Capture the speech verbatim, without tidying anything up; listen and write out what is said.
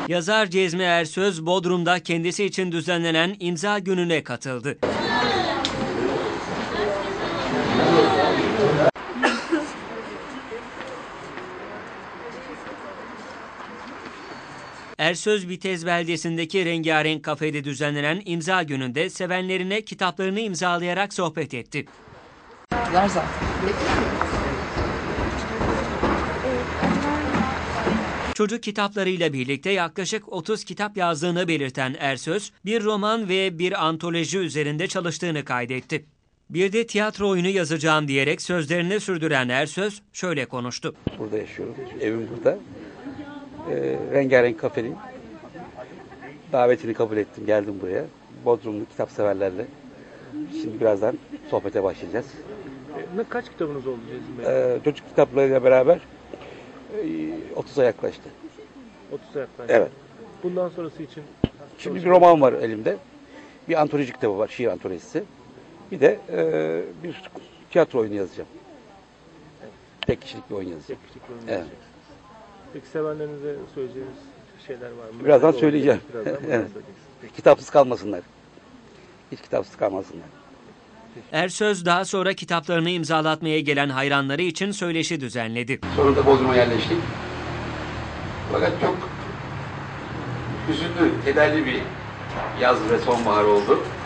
Yazar Cezmi Ersöz, Bodrum'da kendisi için düzenlenen imza gününe katıldı. Ersöz Bitez beldesindeki rengarenk kafede düzenlenen imza gününde sevenlerine kitaplarını imzalayarak sohbet etti. Zaten. Çocuk kitaplarıyla birlikte yaklaşık otuz kitap yazdığını belirten Ersöz, bir roman ve bir antoloji üzerinde çalıştığını kaydetti. Bir de tiyatro oyunu yazacağım diyerek sözlerini sürdüren Ersöz şöyle konuştu. Burada yaşıyorum, evim burada. Ee, rengarenk kafenin davetini kabul ettim, geldim buraya. Bodrumlu kitap severlerle. Şimdi birazdan sohbete başlayacağız. Ne kaç kitabınız oldu Cezmi Bey? Ee, çocuk kitaplarıyla beraber otuza yaklaştı. otuza yaklaştı. Evet. Bundan sonrası için? Şimdi bir roman var elimde. Bir antoloji kitabı var, şiir antolojisi. Bir de e, bir tiyatro oyunu yazacağım. Tek kişilik bir oyun yazacağım. Tek kişilik bir oyun Evet. yazacağız. Peki sevenlerinize söyleyeceğiniz şeyler var mı? Birazdan Ne söyleyeceğim. Birazdan Evet. söyleyeceksiniz. Peki. Kitapsız kalmasınlar. Hiç kitapsız kalmasınlar. Ersöz daha sonra kitaplarını imzalatmaya gelen hayranları için söyleşi düzenledi. Sonunda Bodrum'a yerleştik. Fakat çok hüzünlü, kederli bir yaz ve sonbahar oldu.